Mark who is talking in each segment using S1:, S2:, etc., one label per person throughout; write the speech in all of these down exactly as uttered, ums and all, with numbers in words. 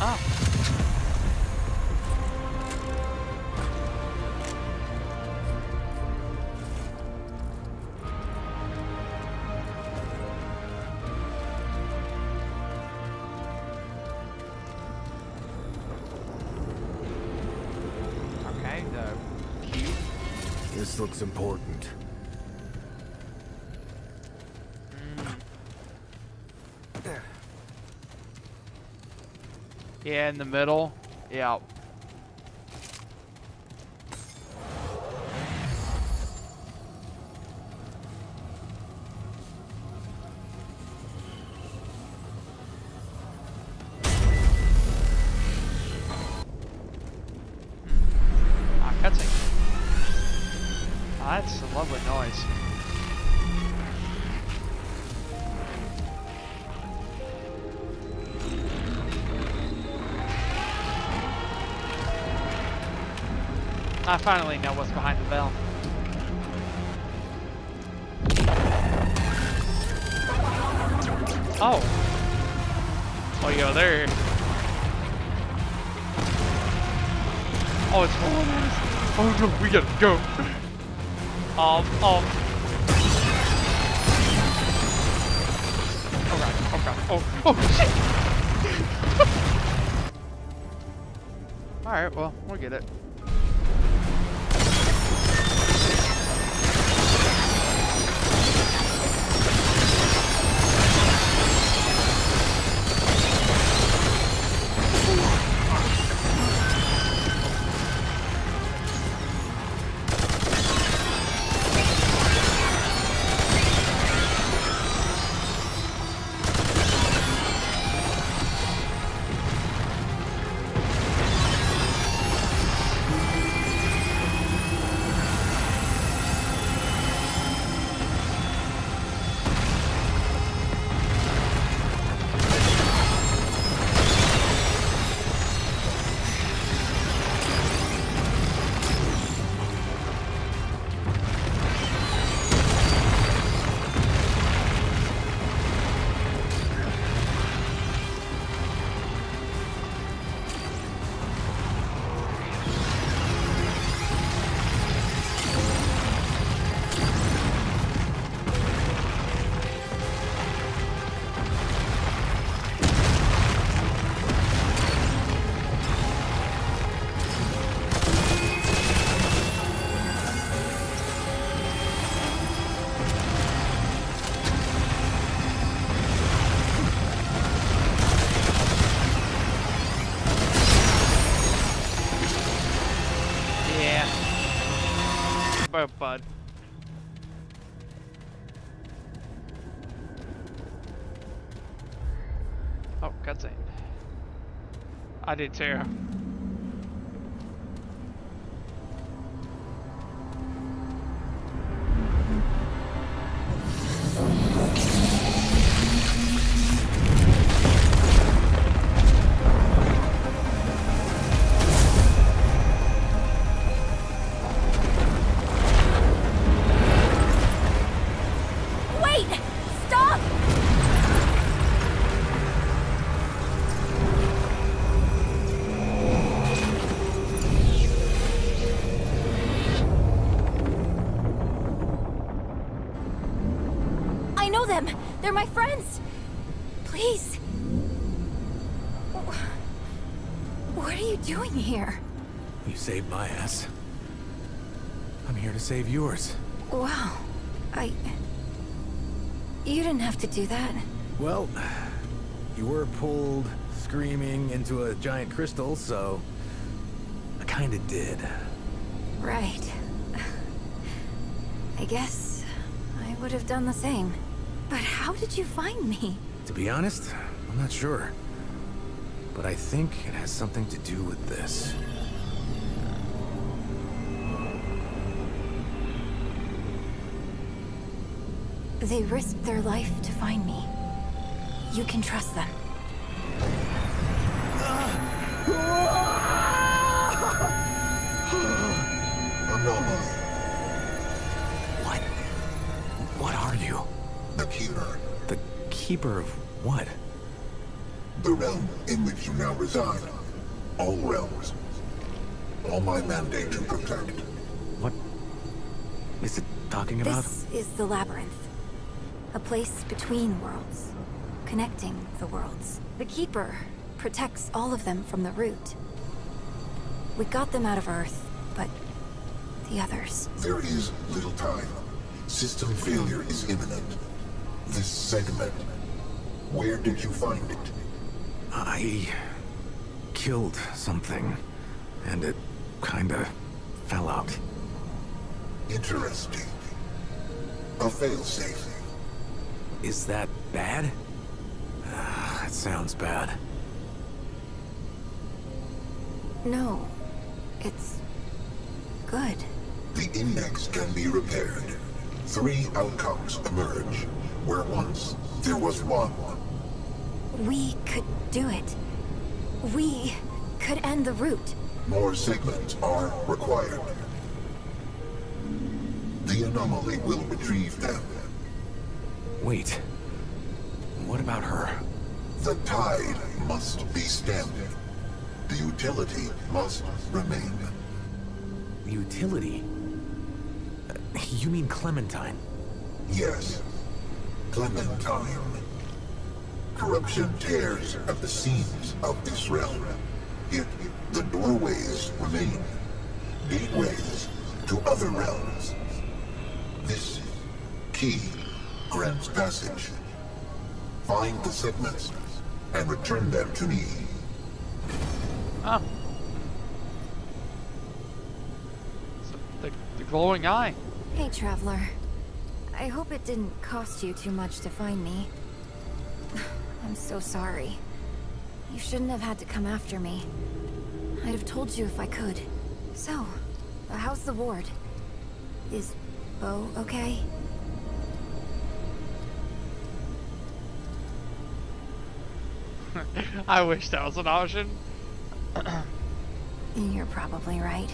S1: Oh. Okay, the cube.
S2: This looks important.
S1: Yeah, in the middle. Yeah. Ah, cutscene. Ah, that's a lovely noise. I finally know what's behind the bell. Oh. Oh, you go there. Oh, it's falling on us. Oh no, we gotta go. Um, um. Oh god, oh god, oh, oh shit. Alright, well, we'll get it. Oh, bud. Oh, cutscene. I did too.
S3: Them. They're my friends. Please. What are you doing here?
S2: You saved my ass. I'm here to save yours.
S3: Wow. I... You didn't have to do that.
S2: Well, you were pulled screaming into a giant crystal, so I kinda did.
S3: Right. I guess I would have done the same. But how did you find me?
S2: To be honest, I'm not sure. But I think it has something to do with this.
S3: They risked their life to find me. You can trust them.
S2: What? What are you?
S4: The Keeper.
S2: The Keeper of what?
S4: The realm. in which you now reside. All realms. All my mandate to protect.
S2: What is it talking about?
S3: This is the Labyrinth. A place between worlds. Connecting the worlds. The Keeper protects all of them from the root. We got them out of Earth, but the others...
S4: There is little time. System failure is imminent. This segment, where did you find it?
S2: I killed something, and it kinda fell out.
S4: Interesting. A failsafe.
S2: Is that bad? Uh, that sounds bad.
S3: No. It's... good.
S4: The index can be repaired. Three outcomes emerge, where once there was one.
S3: We could do it. We could end the root.
S4: More segments are required. The anomaly will retrieve them.
S2: Wait. What about her?
S4: The tide must be stemmed. The utility must remain.
S2: Utility? Uh, you mean Clementine?
S4: Yes. Clementine. Corruption tears at the seams of this realm. Yet the doorways remain. Gateways to other realms. This key grants passage. Find the segments and return them to me.
S1: Oh. So the, the glowing eye.
S3: Hey, Traveler. I hope it didn't cost you too much to find me. I'm so sorry. You shouldn't have had to come after me. I'd have told you if I could. So, how's the ward? Is Bo okay?
S1: I wish that was an option.
S3: You're probably right.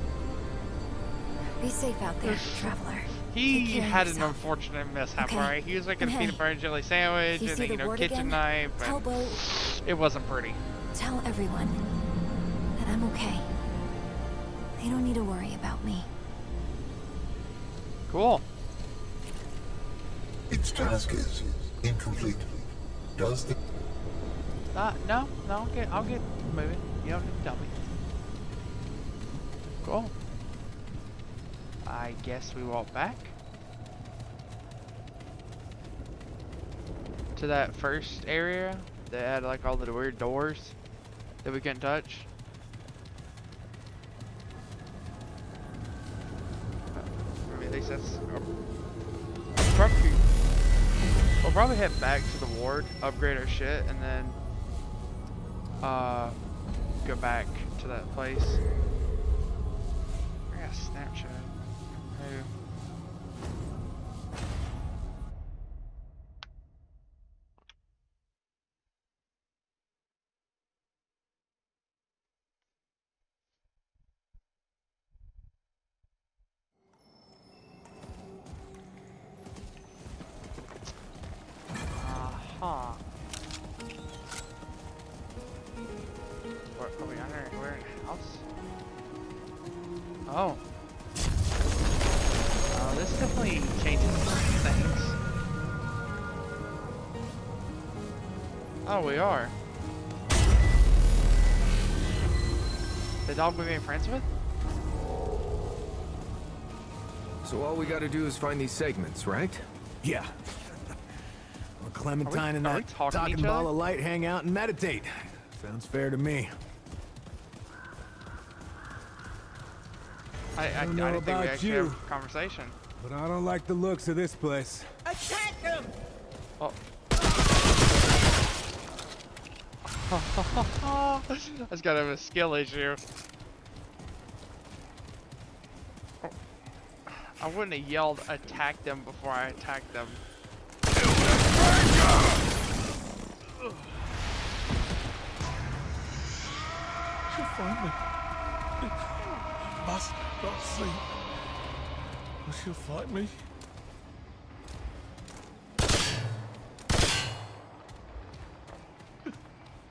S3: Be safe out there, Traveler.
S1: He
S3: Take care of
S1: had an
S3: yourself.
S1: unfortunate mishap,
S3: Okay.
S1: right? He was making
S3: And
S1: a
S3: hey,
S1: peanut butter and jelly sandwich
S3: if you
S1: and
S3: see
S1: then, you
S3: the
S1: know,
S3: ward
S1: kitchen
S3: again,
S1: knife.
S3: Tell
S1: And
S3: Bo,
S1: it wasn't pretty.
S3: tell everyone that I'm okay. They don't need to worry about me.
S1: Cool.
S4: Its task is incomplete. Does the...
S1: Uh, no, no, I'll get, I'll get moving. You don't need to tell me. Cool. I guess we walk back to that first area that had like all the weird doors that we couldn't touch. I mean, at least that's probably. We'll probably head back to the ward, upgrade our shit, and then uh, go back to that place. I got a Snapchat. Who? Huh. Where are we under? We're in a house? Oh. Oh, this definitely changes things. Oh, we are. The dog we made friends with?
S5: So all we gotta do is find these segments, right?
S2: Yeah. Well, Clementine and
S1: are we
S2: that
S1: talking to
S2: talking
S1: each
S2: ball
S1: other?
S2: of light hang out and meditate. Sounds fair to me.
S1: I, I, I
S6: don't know
S1: didn't think we
S6: about
S1: actually
S6: you.
S1: had a conversation.
S6: But I don't like the looks of this place.
S7: Attack them!
S1: Oh. That's gotta have a skill issue. I wouldn't have yelled attack them before I attacked them.
S6: She'll find me. Must not sleep. Or she'll fight me.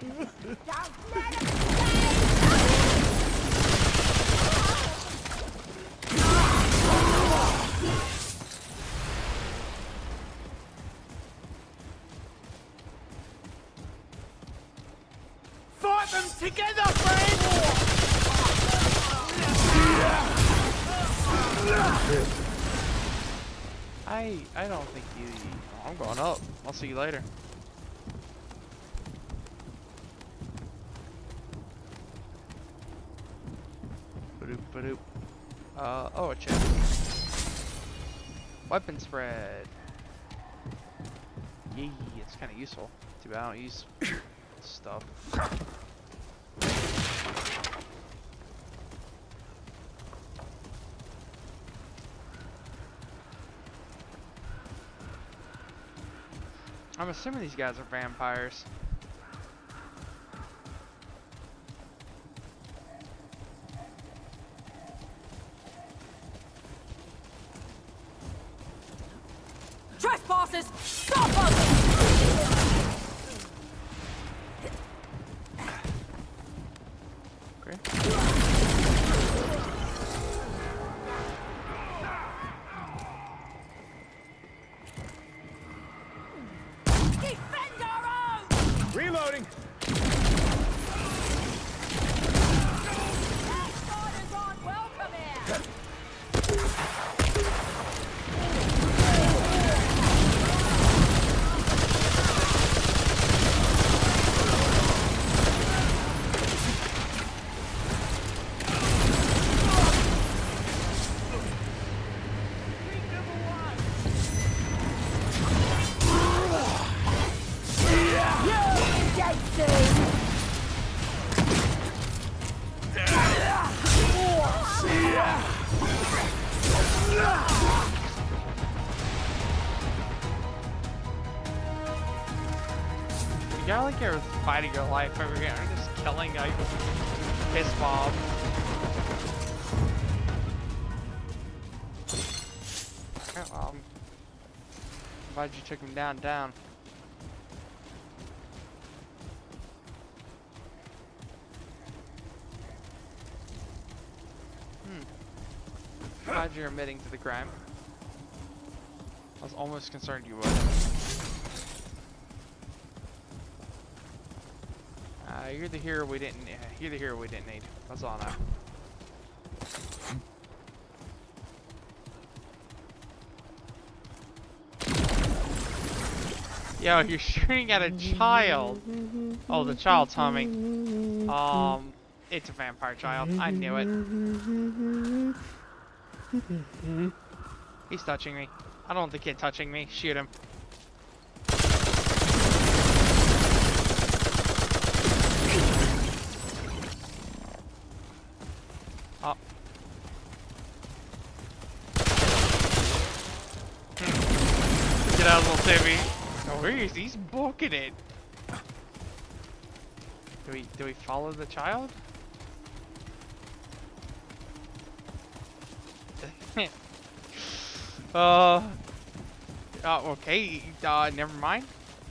S6: Fight them together, friend!
S1: I I don't think you. I'm going up. I'll see you later. Ba-doop, ba-doop. Uh oh, a chest. Weapon spread. Yee, it's kind of useful. Too bad I don't use stuff. I'm assuming these guys are vampires.
S7: Trespassers! Stop us!
S1: Okay.
S7: Defend our own!
S2: Reloading!
S7: Outsiders aren't welcome here!
S1: You gotta like you're fighting your life over here. I'm just killing like piss mob. Okay, well, I'm glad you took him down, down. Hmm. Glad you're admitting to the crime. I was almost concerned you would. Uh, you're the hero we didn't. Uh, you're the hero we didn't need. That's all I know. Yo, you're shooting at a child. Oh, the child's humming. Um, it's a vampire child. I knew it. He's touching me. I don't want the kid touching me. Shoot him. Oh. Get out, little Timmy. Oh, where is he? He's booking it. Do we do we follow the child? uh. Oh, okay. Uh, never mind.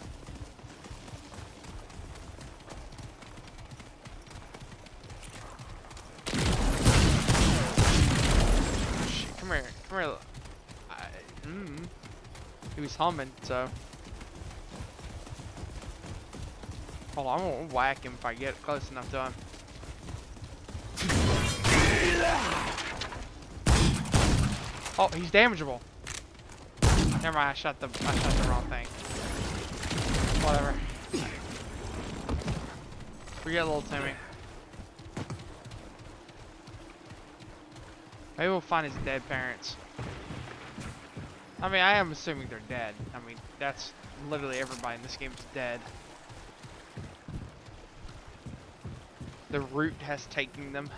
S1: Come here, come here. I, mm, he was humming, so. Hold on, I'm gonna whack him if I get close enough to him. Oh, he's damageable. Never mind, I shot the I shot the wrong thing. Whatever. Forget little Timmy. Maybe we'll find his dead parents. I mean, I am assuming they're dead. I mean, that's literally everybody in this game is dead. The root has taken them.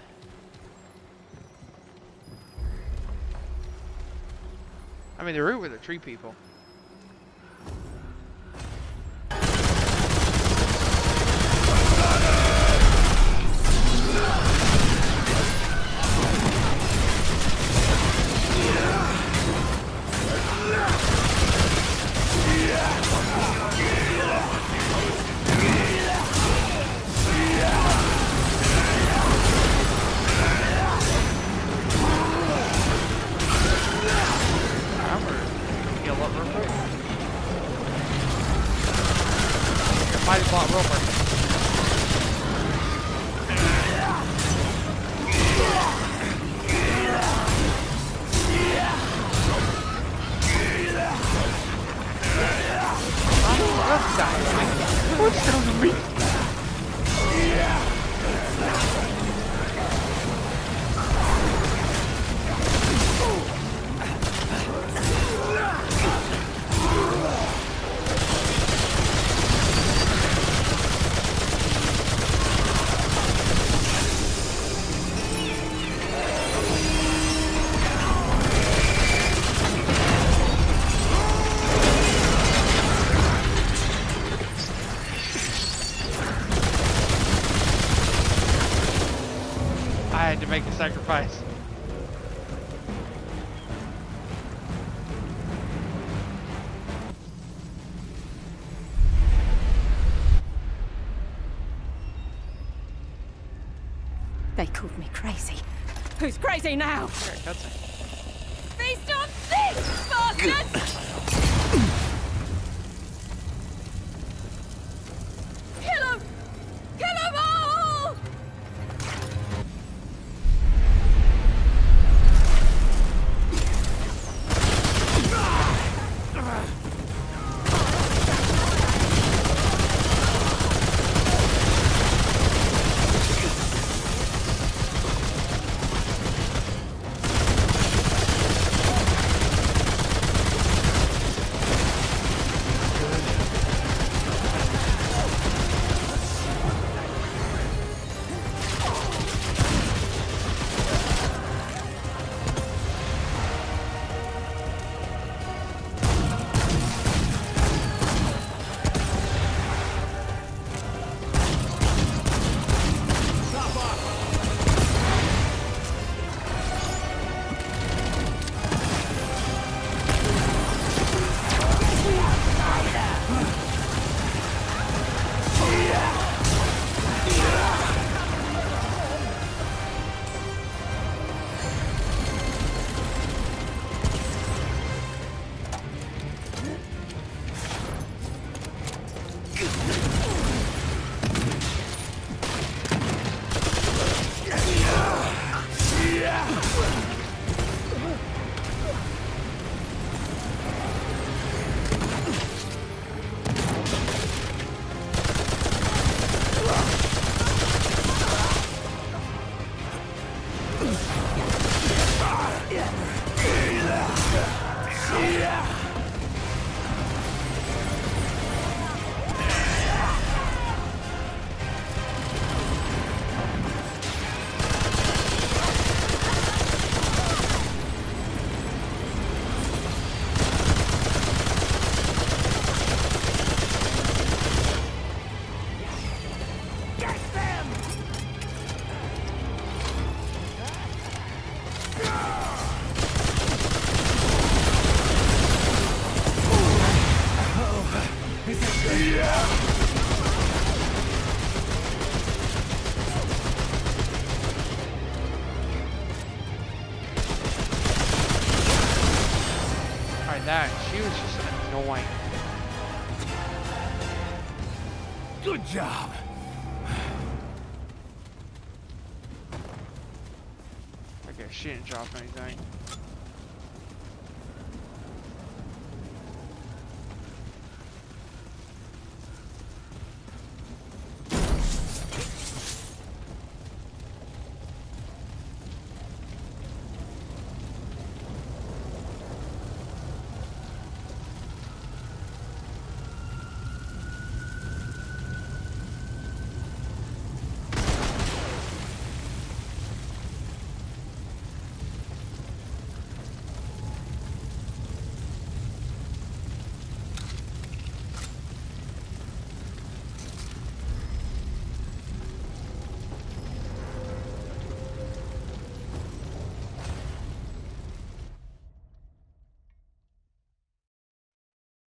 S1: I mean, the root were the tree people. I had to make a sacrifice.
S7: They called me crazy. Who's crazy now?
S1: Okay, cutscene.
S7: Feast on thieves, bastards! Kill 'em! Kill 'em all!
S1: That she was just annoying.
S2: Good job.
S1: Okay, she didn't drop anything.